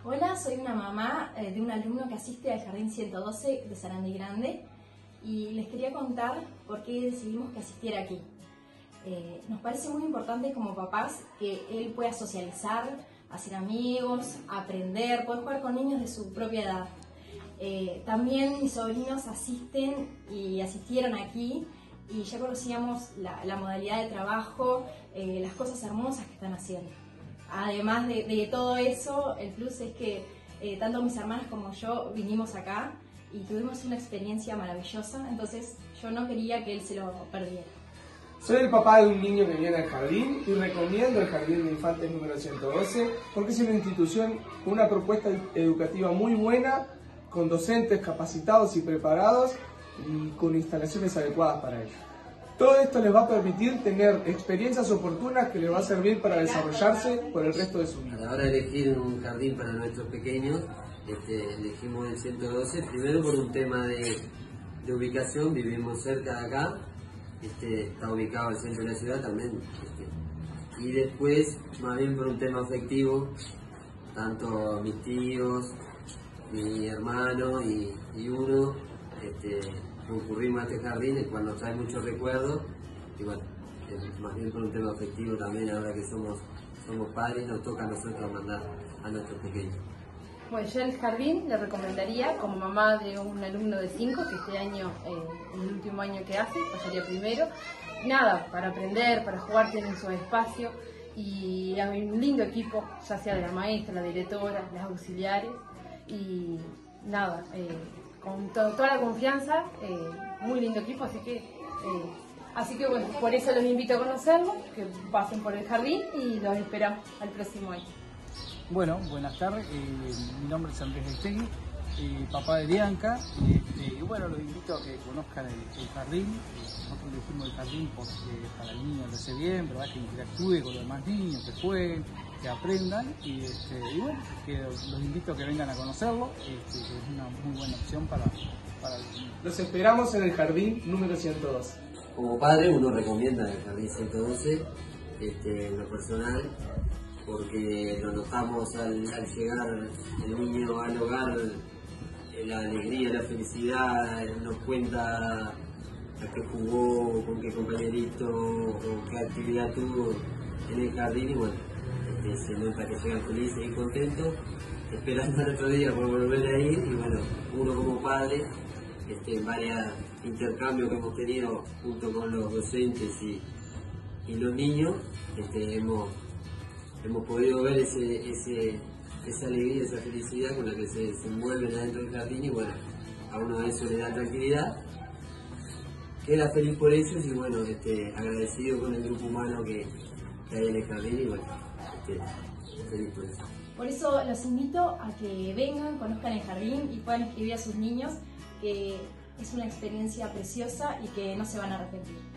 Hola, soy una mamá de un alumno que asiste al Jardín 112 de Sarandí Grande y les quería contar por qué decidimos que asistiera aquí. Nos parece muy importante como papás que él pueda socializar, hacer amigos, aprender, poder jugar con niños de su propia edad. También mis sobrinos asisten y asistieron aquí y ya conocíamos la modalidad de trabajo, las cosas hermosas que están haciendo. Además de todo eso, el plus es que tanto mis hermanas como yo vinimos acá y tuvimos una experiencia maravillosa, entonces yo no quería que él se lo perdiera. Soy el papá de un niño que viene al jardín y recomiendo el Jardín de Infantes número 112 porque es una institución con una propuesta educativa muy buena, con docentes capacitados y preparados y con instalaciones adecuadas para ello. Todo esto les va a permitir tener experiencias oportunas que les va a servir para desarrollarse por el resto de su vida. A la hora de elegir un jardín para nuestros pequeños, elegimos el 112, primero por un tema de ubicación, vivimos cerca de acá, está ubicado al centro de la ciudad también, y después más bien por un tema afectivo, tanto mis tíos, mi hermano y uno, concurrimos a este jardín, el cual nos trae muchos recuerdos y bueno, más bien por un tema afectivo también, ahora que somos padres, nos toca a nosotros mandar a nuestros pequeños. Bueno, yo el jardín le recomendaría como mamá de un alumno de 5, que este año, en el último año que hace, pasaría primero. Nada, para aprender, para jugar, tienen su espacio y hay un lindo equipo, ya sea de la maestra, la directora, las auxiliares y nada, con toda la confianza, muy lindo equipo, así que bueno, por eso los invito a conocerlo, que pasen por el jardín y los esperamos al próximo año. Bueno, buenas tardes, mi nombre es Andrés Estegui, papá de Bianca, y bueno, los invito a que conozcan el jardín. Nosotros elegimos el jardín porque para el niño le hace bien, ¿verdad? Que interactúe con los demás niños, que jueguen, que aprendan, y bueno, que los invito a que vengan a conocerlo, que es una muy buena opción para el niño. Los esperamos en el Jardín número 112. Como padre uno recomienda el Jardín 112, en lo personal, porque lo notamos al llegar el niño al hogar, la alegría, la felicidad, nos cuenta a qué jugó, con qué compañerito, o qué actividad tuvo en el jardín y bueno, se nota que llegan felices y contentos, esperando al otro día por volver a ir y bueno, uno como padre, en varios intercambios que hemos tenido junto con los docentes y los niños, hemos podido ver esa alegría, esa felicidad con la que se desenvuelven adentro del jardín y bueno, a uno de eso le da tranquilidad, queda feliz por ellos y bueno, agradecido con el grupo humano que hay en el jardín y bueno, feliz por eso. Por eso los invito a que vengan, conozcan el jardín y puedan escribir a sus niños que es una experiencia preciosa y que no se van a arrepentir.